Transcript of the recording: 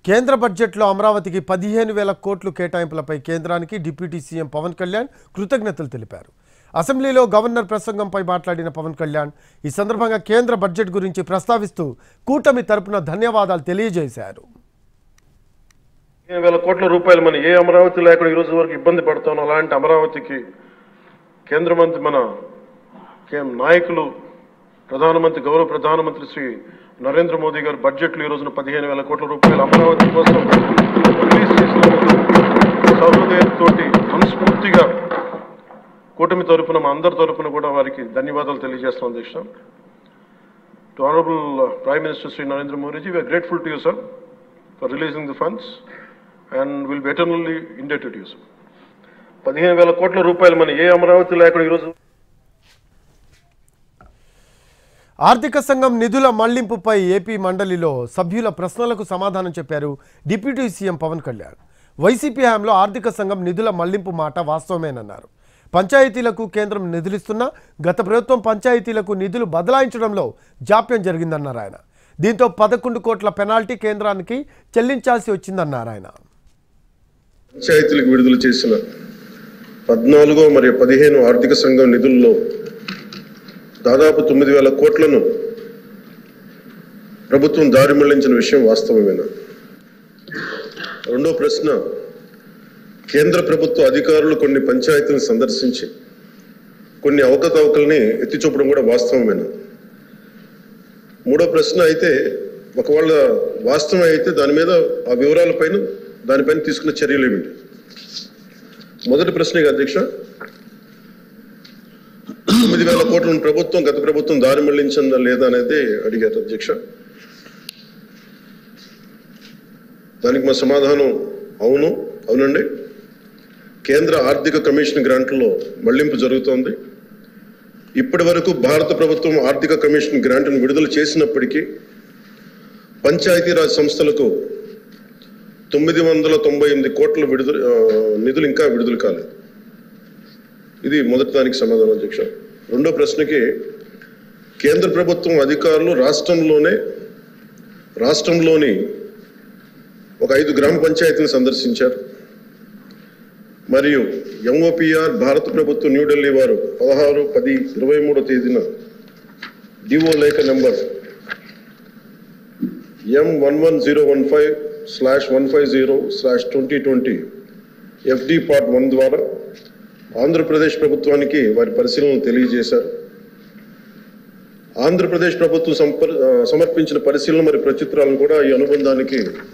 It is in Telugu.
కేంద్ర బడ్జెట్లో అమరావతికి 15,000 కోట్లు కేటాయింపులపై కేంద్రానికి డిప్యూటీ సీఎం పవన్ కళ్యాణ్ కృతజ్ఞతలు తెలిపారు. అసెంబ్లీలో గవర్నర్ ప్రసంగంపై మాట్లాడిన పవన్ కళ్యాణ్ ఈ సందర్భంగా కేంద్ర బడ్జెట్ గురించి ప్రస్తావిస్తూ కూటమి తరపున ధన్యవాదాలు తెలియజేశారు. 15,000 కోట్ల రూపాయలు మన ఏ అమరావతి లేకుండా ఈ రోజు వరకు ఇబ్బంది పడతాం. అలాంటి అమరావతికి కేంద్ర మంత్రి మన నాయకులు ప్రధానమంత్రి గౌరవ ప్రధానమంత్రి శ్రీ నరేంద్ర మోదీ గారు బడ్జెట్లో ఈ రోజున 15,000 కోట్ల రూపాయలు అమరావతి కోసం రిలీజ్ చేసినందుకు సహృదయంతో మనస్ఫూర్తిగా కూటమి తరపున మా అందరి తరపున కూడా వారికి ధన్యవాదాలు తెలియజేస్తాం. అధ్యక్ష, to honourable prime minister Shri Narendra Modi ji, we are grateful to you sir for releasing the funds and will be eternally indebted to you sir. 15,000 కోట్ల రూపాయలు మన ఏ అమరావతి లేకుండా ఈరోజు ఆర్థిక సంఘం నిధుల మళ్లింపుపై ఏపీ మండలిలో సభ్యుల ప్రశ్నలకు సమాధానం చెప్పారు డిప్యూటీ సీఎం పవన్ కళ్యాణ్. వైసీపీ హయాంలో ఆర్థిక సంఘం నిధుల మళ్లింపు మాట వాస్తవమేనన్నారు. పంచాయతీలకు కేంద్రం నిధులిస్తున్నా గత ప్రభుత్వం పంచాయతీలకు నిధులు బదలాయించడంలో జాప్యం జరిగిందన్నారు ఆయన. దీంతో 11 కోట్ల పెనాల్టీ కేంద్రానికి చెల్లించాల్సి వచ్చిందన్నారు ఆయన. పంచాయతీలకు విడుదల చేసిన 14 మరియు 15 ఆర్థిక సంఘం నిధుల్లో దాదాపు 9,000 కోట్లను ప్రభుత్వం దారి మళ్లించిన విషయం వాస్తవమేనా? రెండో ప్రశ్న, కేంద్ర ప్రభుత్వ అధికారులు కొన్ని పంచాయతీలను సందర్శించి కొన్ని అవకతవకల్ని ఎత్తి చూపడం కూడా వాస్తవమేనా? మూడో ప్రశ్న అయితే, ఒకవేళ వాస్తవం అయితే దాని మీద ఆ దానిపైన తీసుకున్న చర్యలు ఏమిటి? మొదటి ప్రశ్న అధ్యక్ష, 9,000 కోట్లను గత ప్రభుత్వం దారి మళ్లించిందా లేదా అనేది అడిగారు అధ్యక్ష. దానికి మా సమాధానం అవునండి. కేంద్ర ఆర్థిక కమిషన్ గ్రాంట్లలో మళ్లింపు జరుగుతోంది. ఇప్పటి వరకు భారత ప్రభుత్వం ఆర్థిక కమిషన్ గ్రాంట్ను విడుదల చేసినప్పటికీ పంచాయతీరాజ్ సంస్థలకు 998 కోట్ల నిధులు ఇంకా విడుదల కాలేదు. ఇది మొదటి దానికి సమాధానం అధ్యక్ష. రెండో ప్రశ్నకి, కేంద్ర ప్రభుత్వం అధికారులు రాష్ట్రంలోని ఒక 5 గ్రామ పంచాయతీలను సందర్శించారు. మరియు ఎంఓపిఆర్ భారత ప్రభుత్వం న్యూఢిల్లీ వారు 16/10/23 తేదీన డిఓ లేఖ నెంబర్ M11015/150/2020 FD Part 1 ద్వారా ఆంధ్రప్రదేశ్ ప్రభుత్వానికి వారి పరిశీలనలు తెలియజేశారు. ఆంధ్రప్రదేశ్ ప్రభుత్వం సమర్పించిన పరిశీలన మరియు ప్రత్యుత్తరాలను కూడా ఈ అనుబంధానికి